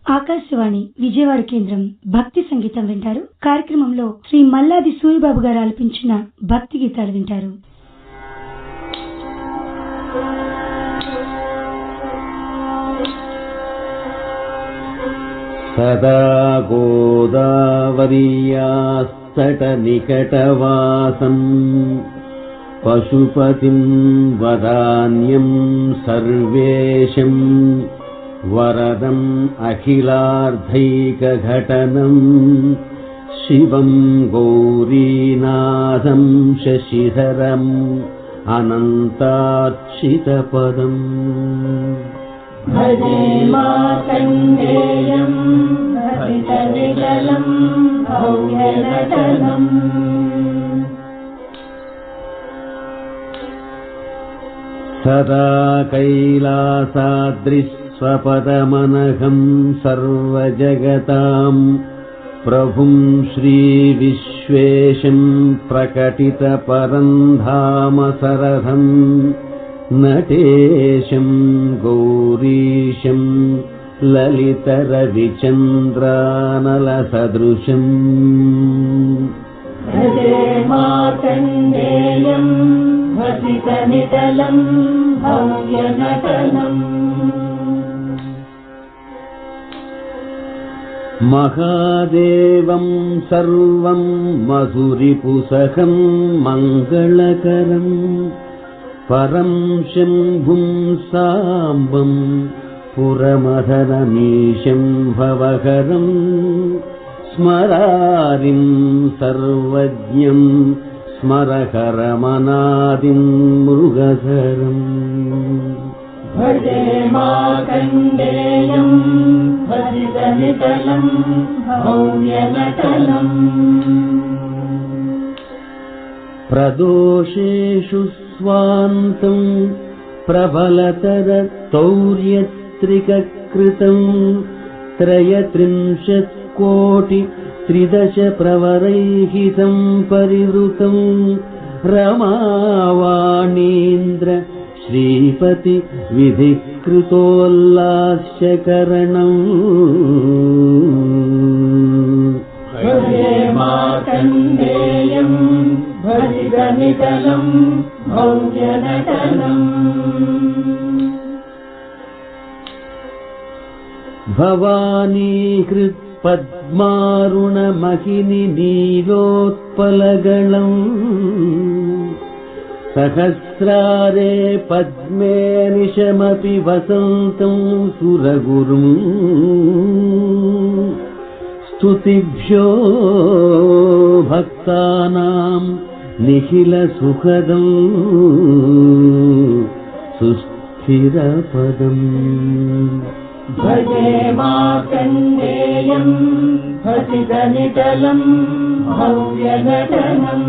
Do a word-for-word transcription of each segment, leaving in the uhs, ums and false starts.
ఆకాశవాణి విజయవాడ కేంద్రం భక్తి సంగీతం వింటారు. కార్యక్రమంలో శ్రీ మల్లాది సూరిబాబు గారు ఆలపించిన భక్తి గీతాలు వింటారు. సదా గోదావరీయాస్తట నికటవాసం పశుపతిం వదాన్యం సర్వేశం వరదం అఖిలార్థైకఘటనం శివం గౌరీనాథం శశిధరం అనంతార్చితపదం భజే మార్కండేయం భజితవిఠలం భవ్యనటనం. సదా కైలాసాద్రిస్వపదమనఘం సర్వజగతాం ప్రభుం శ్రీవిశ్వేశం ప్రకటితపరం ధామ సరథం నటేశం గౌరీశం లలితరవిచంద్రానలసదృశం. భజే మార్కండేయం భజితనిటలం భవ్యనటనం. మహాదేవం సర్వం మధురిపుసఖం మంగళకరం పరం శంభుం సాంబం పురమధరమీశం భవహరం స్మరారిం సర్వజ్ఞం స్మరహరమనాదిం మృగధరం. భజే మార్కండేయం భజితనిటలం భవ్యనటనం. ప్రదోషేషు స్వాంతం ప్రబలతర తౌర్యత్రికృతం త్రయత్రింశత్ కోటి త్రిదశ ప్రవరైః సంపరివృతం రమావాణీంద్ర శ్రీపతి విధికృతోల్లాస్యకరణం. భజే మార్కండేయం భజితనిటలం భవ్యనటనం. భవానీహృత్ పద్మారుణమహిని నీలోత్పలగళం సహస్రారే పద్మే నిశమపి వసంతం సురగురుం స్తుతిభ్యో భక్తానాం నిఖిల సుఖదం సుస్థిరపదం. భజే మార్కండేయం భజితనిటలం భవ్యనటనం.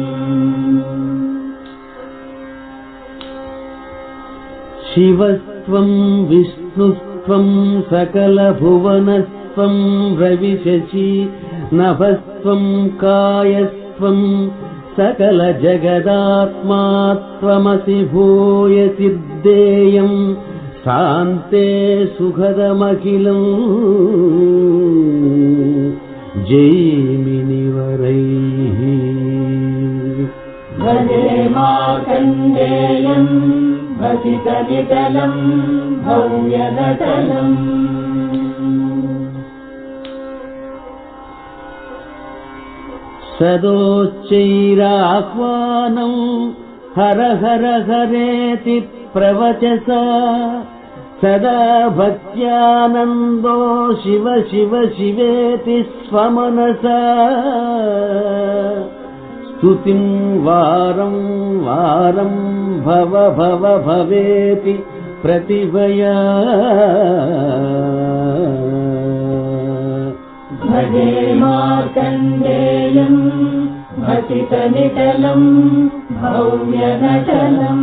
శివస్త్వం విష్ణుస్త్వం సకలభువనస్త్వం రవిశశి నభస్త్వం కాయస్త్వం సకల జగదాత్మాత్వమసి భూయసిద్ధేయం శాంతే సుఖదమఖిలం జైమినివరైః. భజే మార్కండేయం భజితనిటలం భవ్యనటనం. సదోచ్చైరాహ్వానం హర హర హరేతి ప్రవచసా సదా భక్త్యానందో శివ శివ శివేతి స్వమనసా స్తుతిం వారం వారం భవ భవ భవేతి ప్రతిభయా. భజే మార్కండేయం భజితనిటలం భవ్యనటనం.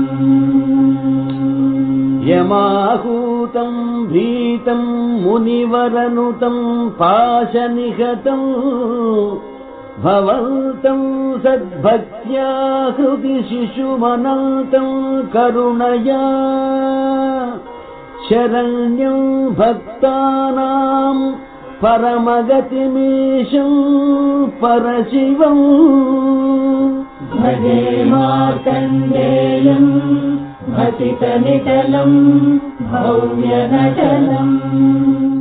యమాహూతం భీతం మునివరనుతం పాశనిహతం భవంతం సద్భక్త్యా హృది శిశుమనంతం కరుణయా శరణ్యం భక్తానాం परमगतिमीशं परशिवं भजे मार्कण्डेयं भसितनिटलं भव्यनटलम्